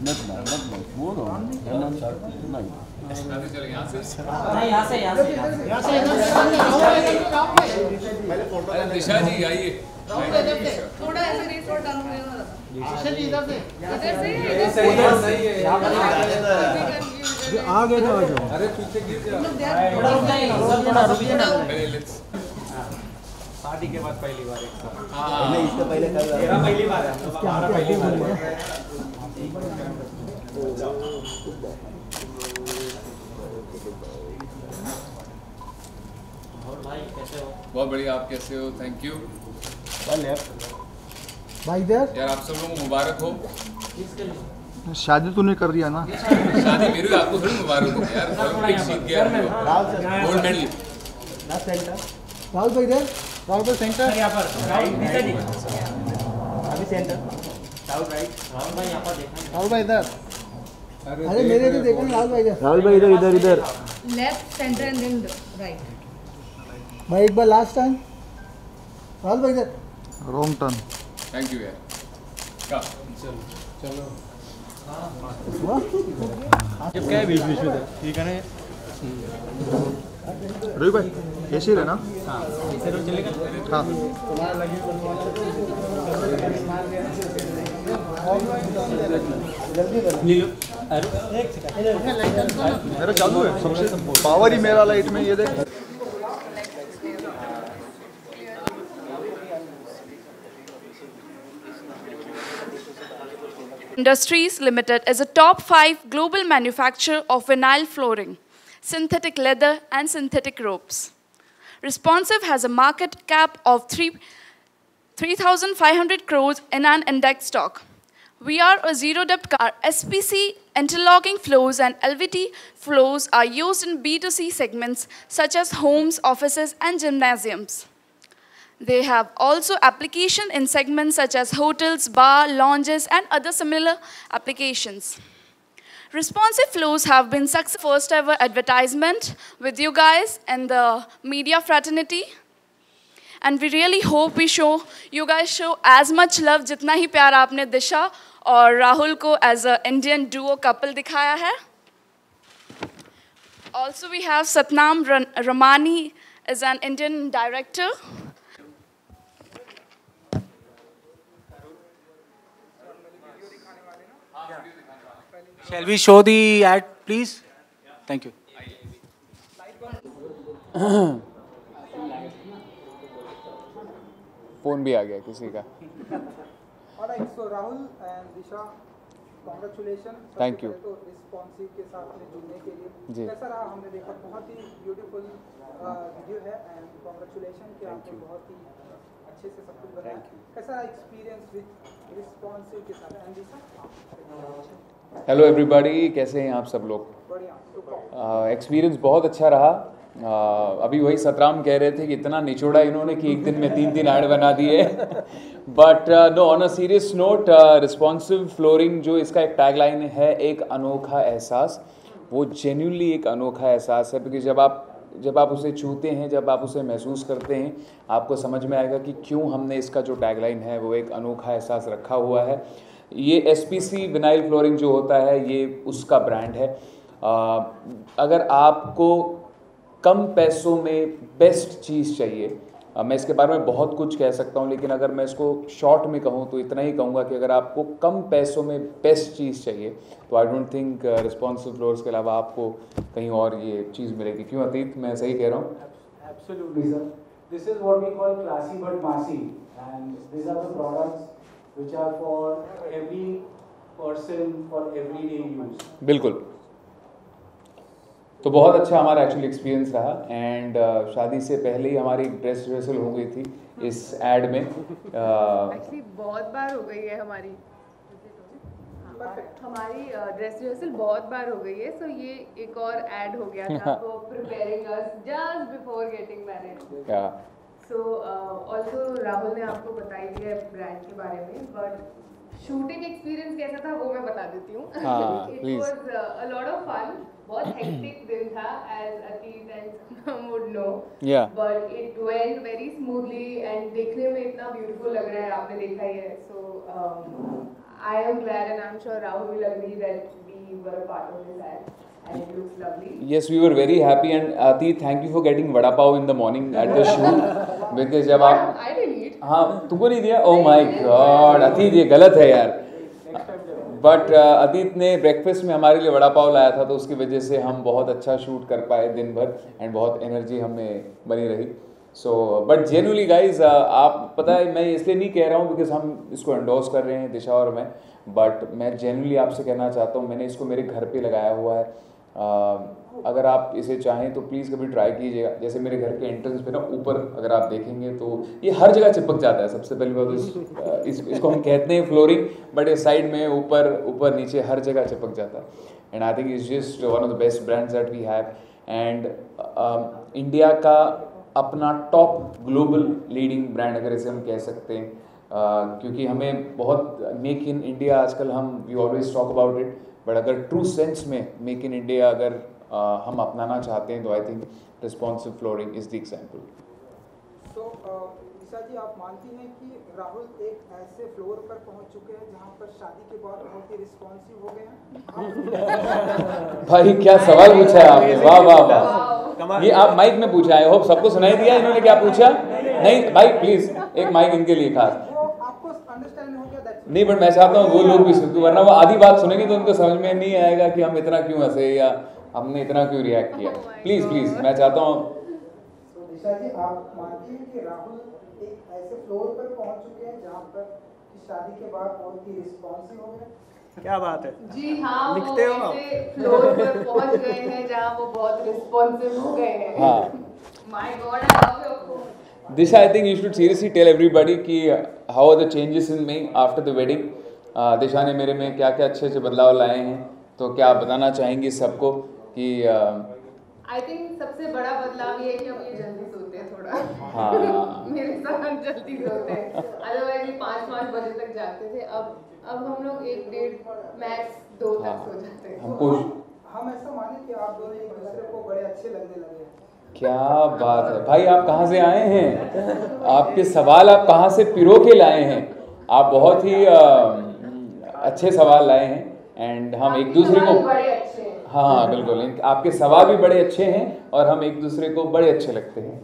वो नहीं दिशा जी आइए थोड़ा ऐसे रिपोर्ट डाउन करेगा दिशा जी इधर से इधर से आगे तो आ जाओ। अरे पीछे गिर जा थोड़ा रुक जाइए ना। शादी के बाद पहली बार एक साथ। नहीं इससे पहले कल मेरा पहली बार है। हमारा पहली बार है। और भाई कैसे हो? बहुत बढ़िया, आप कैसे हो? थैंक यू भाई इधर यार, आप सब लोगों को मुबारक हो। शादी तूने कर रही है ना? शादी मेरी, आपको थोड़ी मुबारक हो यार। ओलंपिक जीत गया, गोल्ड मेडल। राहुल भाई इधर, राहुल भाई सेंटर। यहाँ पर राइट दिशा जी। अभी सेंटर राहुल भाई यहाँ पर देखा। राहुल भाई इधर। अरे मेरे इधर देखो ना, राहुल भाई इधर। राहुल भाई इधर इधर इधर left centre and then right. भाई एक बार लास्ट टाइम। राहुल भाई इधर। Wrong turn. थैंक यू यार। का जब क्या है बीच बीच में ठीक है ना। रवि भाई ऐसे ही रहना। हाँ ऐसे रोज चलेगा। हाँ मेरा चालू है सबसे पावर ही मेरा लाइट में। ये देख Industries Limited is a top 5 global manufacturer of vinyl flooring, synthetic leather, and synthetic ropes. Responsive has a market cap of 3,500 crores in an index stock. We are a zero-depth car. SPC interlocking floors and LVT floors are used in B2C segments such as homes, offices, and gymnasiums. They have also application in segments such as hotels, bar, lounges, and other similar applications. Responsive floors have been successful first ever advertisement with you guys and the media fraternity. And we really hope you guys show as much love जितना ही प्यार आपने दिशा और राहुल को as a Indian duo couple दिखाया है. Also we have Satnam Ramani as an Indian director. Shall we show the ad, please? Thank you. Phone भी आ गया किसी का। Alright, so Rahul and Disha, congratulations. Thank you. तो Responsive के साथ में जुड़ने के लिए जी। कैसा रहा? हमने देखा बहुत ही ब्यूटीफुल वीडियो है एंड कॉन्ग्रेचुलेशन कि आपने बहुत ही अच्छे से सब कुछ बनाया। कैसा रहा एक्सपीरियंस विद Responsive के साथ? एंड दिशा हेलो एवरीबॉडी, कैसे हैं आप सब लोग? बढ़िया। एक्सपीरियंस बहुत अच्छा रहा। अभी वही सतराम कह रहे थे कि इतना निचोड़ा इन्होंने कि एक दिन में 3 ऐड बना दिए। But no, on a serious note, responsive flooring जो इसका एक टैगलाइन है, एक अनोखा एहसास, वो जेन्युइनली एक अनोखा एहसास है। क्योंकि जब आप उसे छूते हैं, जब आप उसे महसूस करते हैं, आपको समझ में आएगा कि क्यों हमने इसका जो टैगलाइन है वो एक अनोखा एहसास रखा हुआ है। ये SPC विनाइल फ्लोरिंग जो होता है ये उसका ब्रांड है। अगर आपको कम पैसों में बेस्ट चीज़ चाहिए, मैं इसके बारे में बहुत कुछ कह सकता हूँ, लेकिन अगर मैं इसको शॉर्ट में कहूँ तो इतना ही कहूँगा कि अगर आपको कम पैसों में बेस्ट चीज़ चाहिए तो I don't think responsive floors के अलावा आपको कहीं और ये चीज़ मिलेगी। क्यों अतीत, मैं सही कह रहा हूँ? Absolutely, sir. This is what we call classy but massy, and these are the products which are for every person for everyday use. बिल्कुल। तो बहुत अच्छा हमारा एक्चुअली एक्सपीरियंस रहा एंड शादी से पहले ही हमारी ड्रेस रिहर्सल हो गई थी इस एड में। एक्चुअली बहुत बार हो गई है हमारी ड्रेस रिहर्सल बहुत बार हो गई है। सो ये एक और ऐड हो गया था वो preparing us just before getting married. So also Rahul ने आपको बताई दिया ब्रांड के बारे में, बट शूटिंग एक्सपीरियंस कैसा था वो मैं बता देती हूँ। It was a lot of fun. बहुत हेक्टिक दिन था एज अतीत and some would know, but it went very smoothly and देखने में इतना ब्यूटीफुल लग रहा है, आपने देखा ही है। सो I am glad and I'm sure Rahul will agree that we were a part of this ad and it looks lovely. Yes, we were very happy and Atit, thank you for getting vada pav in the morning at the shoot. Because जब आप I didn't eat. हाँ तुमको नहीं दिया? Oh my God, अतीत ये गलत है यार. बट अतीत ने ब्रेकफास्ट में हमारे लिए वड़ा पाव लाया था तो उसकी वजह से हम बहुत अच्छा शूट कर पाए दिन भर एंड बहुत एनर्जी हमें बनी रही. सो बट जेन्युइनली गाइज आप पता है मैं इसलिए नहीं कह रहा हूँ बिकॉज हम इसको एंडोर्स कर रहे हैं दिशा और मैं, बट मैं जेन्युइनली आपसे कहना चाहता हूँ मैंने इसको मेरे घर पे लगाया हुआ है. अगर आप इसे चाहें तो प्लीज़ कभी ट्राई कीजिएगा. जैसे मेरे घर के एंट्रेंस पे ना ऊपर अगर आप देखेंगे तो ये हर जगह चिपक जाता है. सबसे पहले बात इसको हम कहते हैं फ्लोरिंग, बट ये साइड में ऊपर नीचे हर जगह चिपक जाता है. And I think it's just one of the best brands that we have. And India का अपना टॉप ग्लोबल लीडिंग ब्रांड अगर इसे हम कह सकते हैं, क्योंकि हमें बहुत मेक इन इंडिया आजकल we always talk about it, but अगर ट्रू सेंस में मेक इन इंडिया अगर हम अपनाना चाहते हैं तो I think responsive flooring is the example. तो दिशा जी आप मानती हैं कि राहुल एक ऐसे फ्लोर पर पहुंच चुके हैं जहां पर शादी के बाद बहुत ही रिस्पॉन्सिव हो गए हैं? भाई क्या सवाल पूछा है आपने, वाह वाह वाह. ये आप माइक में पूछा है, होप सबको सुनाई दिया इन्होंने क्या पूछा? नहीं भाई प्लीज एक माइक इनके लिए खास. आपको अंडरस्टैंड हो गया? नहीं बट मैं चाहता हूँ वो लोग भी सुन, वरना वो आधी बात सुनेंगे तो उनको समझ में नहीं आएगा कि हम इतना क्यों हंसे या हमने इतना क्यों रिएक्ट किया. प्लीज मैं चाहता हूँ. दिशा जी आप मानती हैं कि राहुल एक ऐसे फ्लोर पर पहुंच चुके हैं जहां पर कि शादी के बाद बहुत ही रिस्पॉन्सिव हो गए? क्या बात है जी हाँ, लिखते हो वो ऐसे फ्लोर पर पहुंच गए हैं जहाँ वो बहुत रिस्पॉन्सिव हो गए हैं. हाँ my god I love you. Disha, I think you should seriously tell everybody कि how are the changes in me after the wedding. Disha ने मेरे में क्या क्या अच्छे बदलाव लाए हैं, तो क्या आप बताना चाहेंगी सबको कि आई थिंक सबसे बड़ा बदलाव ये है कि हम ये जल्दी सोते हैं थोड़ा. हाँ. मेरे साथ जल्दी सोते हैं, अदरवाइज 5 बजे तक जागते थे. अब हम लोग 1-1.5 मैक्स 2 तक सो जाते हैं. हम ऐसा माने कि आप दोनों एक दूसरे को बड़े अच्छे लगने लगे हैं. क्या बात है भाई, आप कहाँ से आए हैं? आपके सवाल आप कहाँ से पिरो के लाए हैं? आप बहुत ही अच्छे सवाल लाए हैं एंड हम एक दूसरे को हाँ बिल्कुल आपके सवाल भी बड़े अच्छे हैं और हम एक दूसरे को बड़े अच्छे लगते हैं.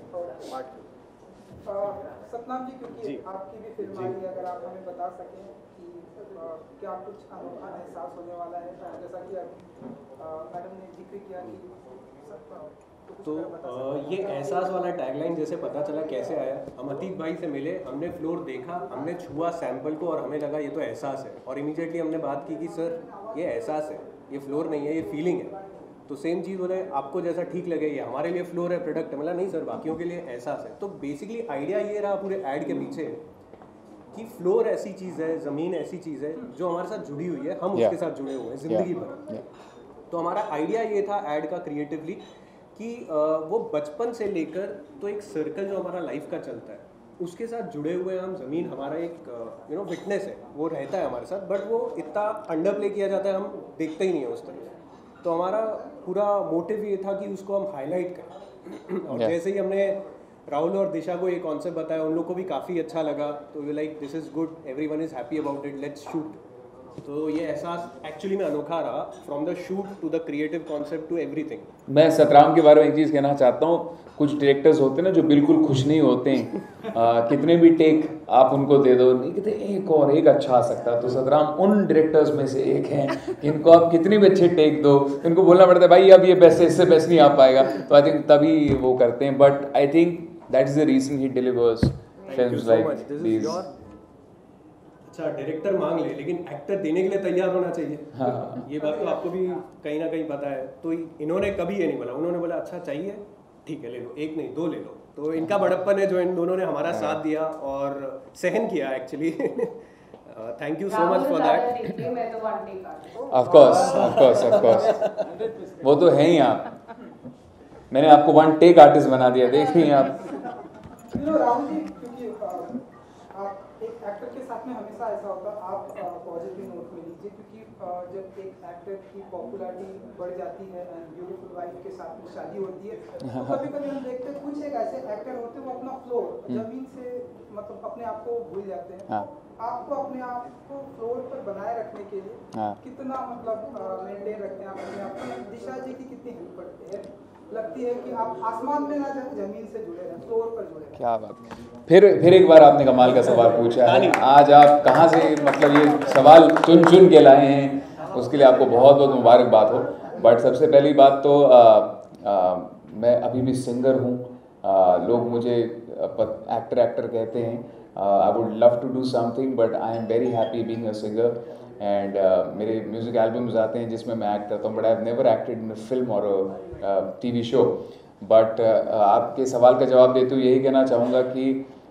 सतनाम जी क्योंकि आपकी भी फिल्म आई है, अगर आप हमें बता सकें कि क्या कुछ अनोखा एहसास होने वाला है, जैसा कि मैडम ने जिक्र किया कि तो ये एहसास वाला टैगलाइन जैसे पता चला कैसे आया, हम अतीक भाई से मिले, हमने फ्लोर देखा, हमने छुआ सैंपल को और हमें लगा ये तो एहसास है. और इमीडिएटली हमने बात की कि सर ये एहसास है, ये फ्लोर नहीं है, ये फीलिंग है. तो सेम चीज़ बोले आपको जैसा ठीक लगे, ये हमारे लिए फ्लोर है, प्रोडक्ट है. मतलब नहीं सर बाकियों के लिए एहसास है. तो बेसिकली आइडिया ये रहा पूरे ऐड के पीछे कि फ्लोर ऐसी चीज़ है, ज़मीन ऐसी चीज़ है जो हमारे साथ जुड़ी हुई है, हम उसके साथ जुड़े हुए हैं ज़िंदगी भर. तो हमारा आइडिया ये था ऐड का क्रिएटिवली कि वो बचपन से लेकर तो एक सर्कल जो हमारा लाइफ का चलता है उसके साथ जुड़े हुए हम. ज़मीन हमारा एक विटनेस है, वो रहता है हमारे साथ, बट वो इतना अंडर प्ले किया जाता है हम देखते ही नहीं है उस तरफ. तो हमारा पूरा मोटिव ये था कि उसको हम हाईलाइट करें. और जैसे ही हमने राहुल और दिशा को ये कॉन्सेप्ट बताया, उन लोग को भी काफ़ी अच्छा लगा. तो we like this is good, everyone is happy about it, let's shoot. तो ये एहसास एक्चुअली में अनोखा रहा, from the shoot to the creative concept to everything. मैं सतराम के बारे में एक चीज़ कहना चाहता हूँ. कुछ डायरेक्टर्स होते हैं ना जो बिल्कुल खुश नहीं होते हैं, कितने भी टेक आप उनको दे दो नहीं कहते एक अच्छा आ सकता. तो सतराम उन डायरेक्टर्स में से एक हैं इनको आप कितने भी अच्छे टेक दो, इनको बोलना पड़ता है भाई अब ये बेस्ट है, इससे बेस्ट नहीं आ पाएगा. तो आई थिंक तभी वो करते हैं. But I think that is the reason he delivers films like these. अच्छा डायरेक्टर मांग ले लेकिन एक्टर देने के लिए तैयार होना चाहिए. हाँ. ये बात तो आपको भी कहीं ना कहीं पता है. तो इन्होंने कभी ये नहीं बोला, उन्होंने बोला अच्छा चाहिए ठीक है ले लो, एक नहीं 2 ले लो. तो इनका बड़प्पन है जो इन दोनों ने हमारा साथ दिया और सहन किया actually. Thank you so much for that. Of course वो तो है ही. आप मैंने आपको 1 टेक आर्टिस्ट बना दिया, देखिए आप. राहुल जी क्योंकि आप एक एक्टर के साथ में हमेशा ऐसा होता है, आप पॉजिटिव नोट में लीजिए क्योंकि जब एक एक्टर की पॉपुलैरिटी बढ़ जाती है एंड ब्यूटीफुल वाइफ के साथ में शादी होती है तो कभी कभी हम देखते हैं कुछ एक ऐसे एक्टर होते हैं वो अपना फ्लो जमीन से मतलब अपने आप को भूल जाते हैं. आपको अपने आप को फ्लोर पर बनाए रखने के लिए कितना मतलब मेंटेन रखते हैं आप अपने आप को? दिशा जी की कितनी हेल्प करती है? लगती है कि आप आसमान में ना जाए, जमीन से जुड़े रहें, फ्लोर पर जुड़े रहें। क्या बात। फिर एक बार आपने कमाल का सवाल पूछा है। आज आप कहाँ से मतलब ये सवाल चुन के लाए हैं, उसके लिए आपको बहुत बहुत मुबारकबाद हो। बट सबसे पहली बात तो मैं अभी भी सिंगर हूँ। लोग मुझे एक्टर कहते हैं। I would love to do something but I am very happy being a singer. And मेरे म्यूज़िक एल्बम्स आते हैं जिसमें मैं एक्ट करता हूँ, but I have never acted in a film और टीवी शो। बट आपके सवाल का जवाब देते हुए यही कहना चाहूँगा कि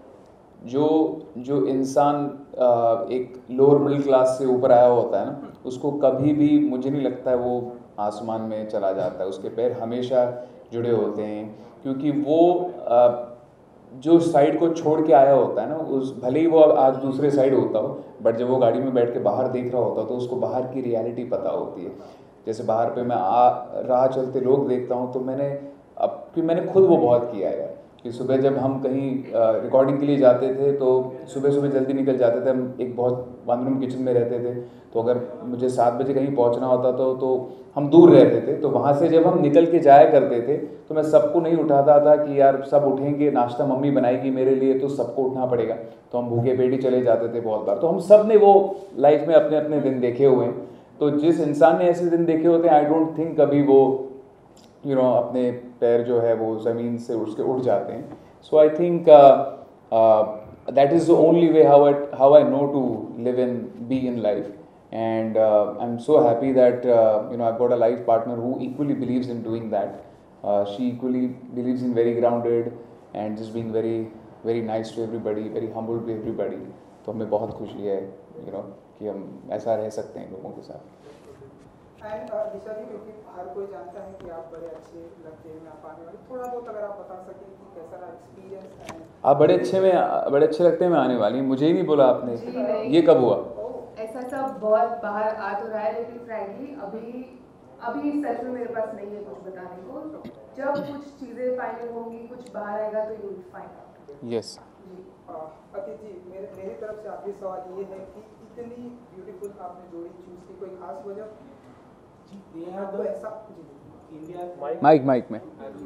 जो इंसान एक लोअर मिडिल क्लास से ऊपर आया होता है ना, उसको कभी भी मुझे नहीं लगता है वो आसमान में चला जाता है। उसके पैर हमेशा जुड़े होते हैं, क्योंकि वो जो साइड को छोड़ के आया होता है ना, उस भले ही वो आज दूसरे साइड होता हो, बट जब वो गाड़ी में बैठ के बाहर देख रहा होता तो उसको बाहर की रियलिटी पता होती है। जैसे बाहर पे मैं राह चलते लोग देखता हूँ तो मैंने खुद वो बहुत किया है कि सुबह जब हम कहीं रिकॉर्डिंग के लिए जाते थे तो सुबह जल्दी निकल जाते थे। हम एक बहुत वन रूम किचन में रहते थे, तो अगर मुझे 7 बजे कहीं पहुंचना होता तो हम दूर रहते थे। तो वहाँ से जब हम निकल के जाया करते थे तो मैं सबको नहीं उठाता था कि यार सब उठेंगे, नाश्ता मम्मी बनाएगी मेरे लिए तो सबको उठना पड़ेगा, तो हम भूखे पेट ही चले जाते थे बहुत बार। तो हम सब ने वो लाइफ में अपने अपने दिन देखे हुए हैं। तो जिस इंसान ने ऐसे दिन देखे होते हैं, आई डोंट थिंक कभी वो अपने पैर जो है वो ज़मीन से उसके उठ जाते हैं। So I think that is the only way how I know to live in be in life. And I'm so happy that I've got a life partner who equally believes in doing that. She equally believes in very grounded and just being very very nice to everybody, very humble to everybody. तो हमें बहुत खुशी है कि हम ऐसा रह सकते हैं लोगों के साथ। एंड दिशा जी, क्योंकि हर कोई जानता है कि आप बड़े अच्छे लगते हैं आप आने वाले, थोड़ा बहुत अगर आप बता सकें कि कैसा रहा एक्सपीरियंस है? आप बड़े अच्छे लगते हैं मैं आने वाली, मुझे ही नहीं बोला आपने, ये कब हुआ? ऐसा सब बहुत बाहर आ तो रहा है, लेकिन फ्रैंकली अभी सच में मेरे पास नहीं है कुछ बताने को। जब कुछ चीज़ें फाइनल होंगी, कुछ बाहर आएगा तो you will find out. Yes Atith ji, मेरी तरफ से आखिरी सवाल ये है कि इतनी ब्यूटीफुल आपने जोड़ी चूज की, कोई खास वजह? माइक में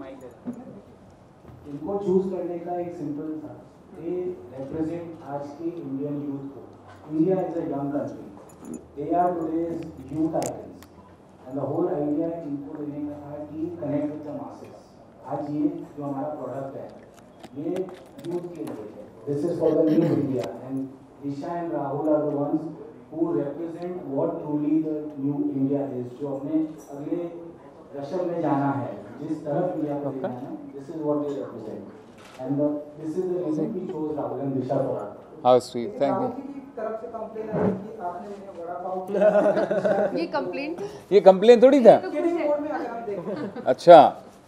इनको चूज करने का एक सिंपल था, ये रिप्रेजेंट आज की इंडियन यूथ को। India is a young country. They are today's youth icons. And the whole idea इनको देने का था कि connect with the masses. आज ये जो हमारा प्रोडक्ट है, ये यूथ के लिए है. This is for the new India. And Disha and Rahul are the ones who represent what truly the new India is. जो अपने अगले दशक में जाना है, जिस तरफ इंडिया को देखना है, this is what they represent. And this is the reason we chose Rahul and Disha for us. How sweet, thank you. तरफ से कंप्लेन आई कि आपने उन्हें वड़ा पाव ये कंप्लेन थोड़ी था। अच्छा,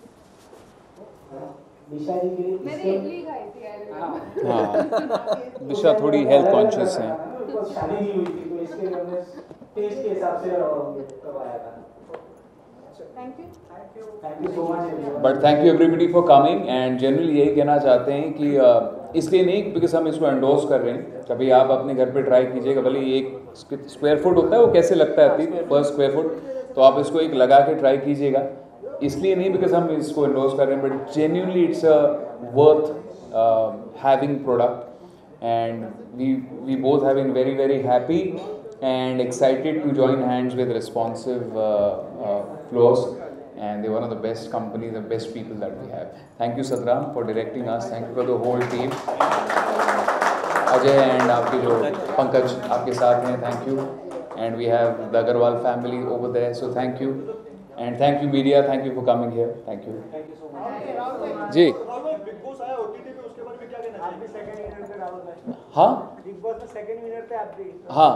दिशा जी के मैंने इडली खाई थी। हाँ, दिशा थोड़ी हेल्थ कॉन्शियस है। शादी नहीं हुई थी तो इसके हमने टेस्ट के हिसाब से करवाया था। Thank you so much. But thank you everybody for coming. And generally यही कहना चाहते हैं कि इसलिए नहीं बिकॉज हम इसको एंडोर्स कर रहे हैं, कभी आप अपने घर पे ट्राई कीजिएगा, भले एक स्क्वायर फुट होता है वो कैसे लगता है पर स्क्वायर फुट, तो आप इसको एक लगा के ट्राई कीजिएगा। इसलिए नहीं बिकॉज हम इसको एंडोर्स कर रहे हैं, but genuinely it's a worth having product. And we both have been very very happy and excited to join hands with Responsive Floors, and they're one of the best companies, the best people that we have. Thank you Satram for directing us, thank you for the whole team, Ajay and आपके जो पंकज आपके साथ हैं, thank you, and we have the Agarwal family over there, so thank you, and thank you media, thank you for coming here, thank you जी। हाँ हाँ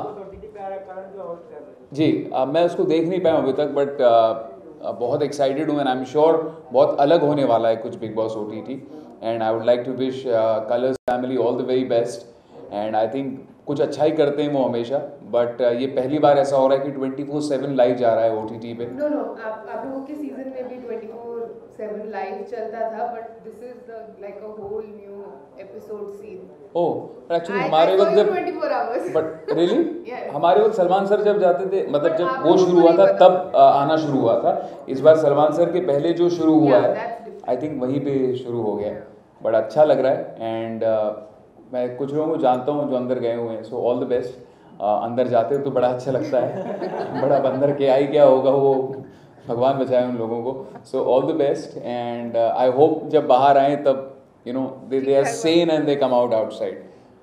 जी, मैं उसको देख नहीं पाया अभी तक, बट बहुत एक्साइटेड हूँ एंड आई एम श्योर बहुत अलग होने वाला है कुछ Bigg Boss OTT, and I would like to wish Colors family all the very best, and I think कुछ अच्छा ही करते हैं वो हमेशा, बट ये पहली बार ऐसा हो रहा है कि 24/7 लाइव जा रहा है OTT पे। नो आप लोगों के सीजन में भी 24/7 लाइव चलता था, but this is the like a whole new episode scene. Oh actually हमारे वक्त जब 24 hours बट रियली हमारे वक्त सलमान सर जब जाते थे, मतलब जब वो शुरू हुआ था तब आना शुरू हुआ था। इस बार सलमान सर के पहले जो शुरू हुआ है आई थिंक वहीं पे शुरू हो गया, बड़ा अच्छा लग रहा है। एंड मैं कुछ लोगों को जानता हूँ जो अंदर गए हुए हैं, सो ऑल द बेस्ट। अंदर जाते हो तो बड़ा अच्छा लगता है बड़ा बंदर के आई क्या होगा वो भगवान बचाए उन लोगों को। So all the best and I hope जब बाहर आए तब you know they are sane and they come out outside.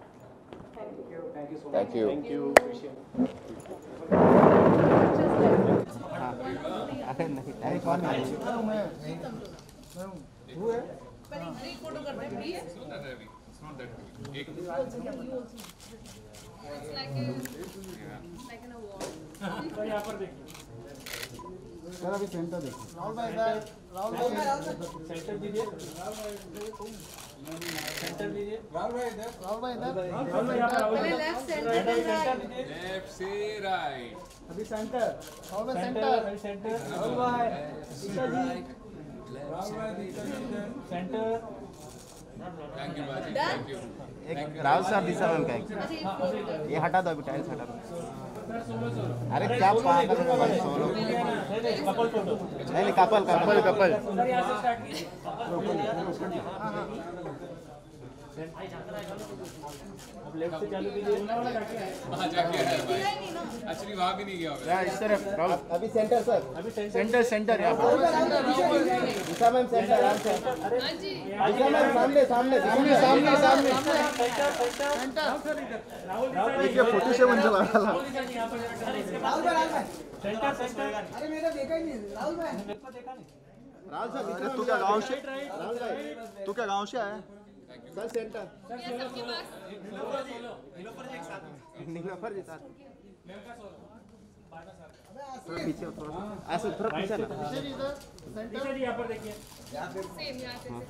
Thank you. Sir अभी सेंटर देखिए। राहुल भाई सेंटर दीजिए। सेंटर दीजिए। राहुल भाई इधर। राहुल भाई इधर। लेफ्ट सेंटर Left से right. अभी सेंटर। राहुल भाई सेंटर। सेंटर। राहुल भाई। दीक्षा जी। राहुल भाई दीक्षा जी इधर। सेंटर। Thank you बाजी. Thank you. एक राहुल साहब दिशा मैम का एक ये हटा दो अभी, टाइल्स हटा दो। अरे क्या पागल है भाई, सोलो कपल फोटो। नहीं कपल सर यहाँ से स्टार्ट कीजिए। अब लेफ्ट से चालू कीजिए। वहाँ जाके आया भाई, एक्चुअली वहाँ भी नहीं गया होगा। इस तरफ राहुल। अभी सेंटर सर, अभी सेंटर यहाँ पर Disha ma'am centre. Disha ma'am सामने देखिए 47 चला रहा है। सेंटर। अरे मेरा देखा ही नहीं राहुल भाई। देखा नहीं राहुल सर। अरे तू क्या गांव से? राहुल भाई तू क्या गांव से आया? सर सेंटर नीलोफर जी साथ पीछे थोड़ा ऐसे थोड़ा पीछे ना। दीक्षा जी यहाँ पर देखिए। सेम यहाँ से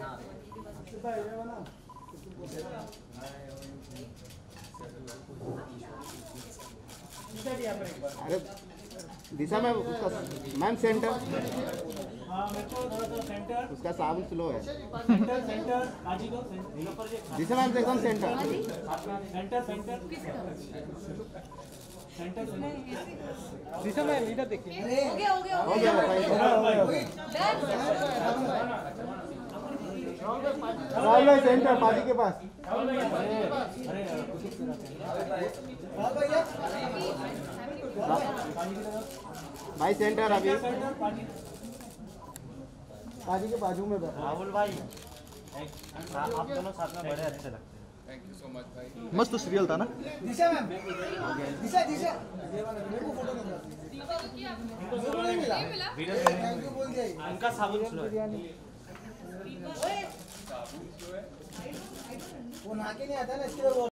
दीक्षा जी यहाँ पर एक बार। अरे दिशा मैम उसका मैम सेंटर। हाँ मेरे को थोड़ा सा सेंटर। उसका साउंड स्लो है। सेंटर आजी को दिशा मैम से एकदम सेंटर। सेंटर दिशा मैम इधर देखिए। हो गया हो गया राहुल भाई सेंटर पाजी के पास। भाई सेंटर अभी पाजी के बाजू में बैठा। राहुल भाई आप दोनों साथ में बड़े अच्छे लगते हैं। Thank you so much भाई। मस्त सीरियल था ना। दिशा मैम दिशा मेरे को फोटो मिला। उनका साबुन स्लो है। वो नहा के नहीं आता ना इसके लिए।